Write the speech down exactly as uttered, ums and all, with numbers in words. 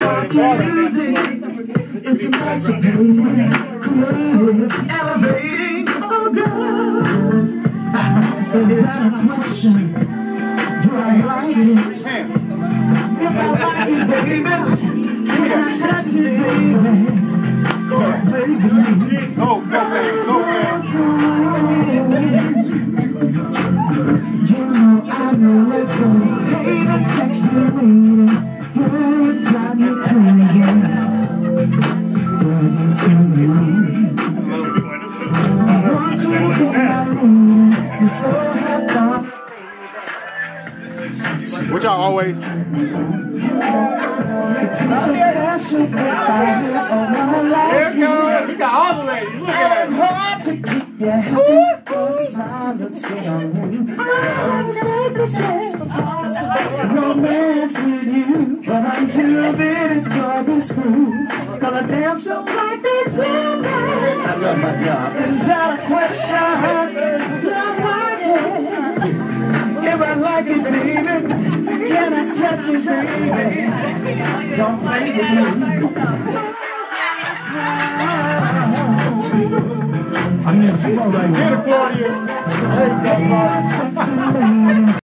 start to lose it. It's emancipating, creative, elevating. Oh God, is that a question? Do I like it? If I like it, baby, can I touch it, baby? Don't play with me. Go, go, man, go, man. You know I know let's go. Hey, the sexy lady, you drive me crazy. Girl, you too new. I want you to be my lady. This world has gone. What y'all always? It's so special that I hear a woman like Here it you. goes. We got all the ladies. Look at And it. hard to keep your happy, cause a smile looks good on you. I take the chance possible romance with you, but until then enjoy this groove. Gonna dance so like this woman. I love my job. Is that a question? Do I like it? If I like it, baby, can I touch it, baby? Don't play with me. I'm here tomorrow. Get it, Claudia. There you go, Claudia.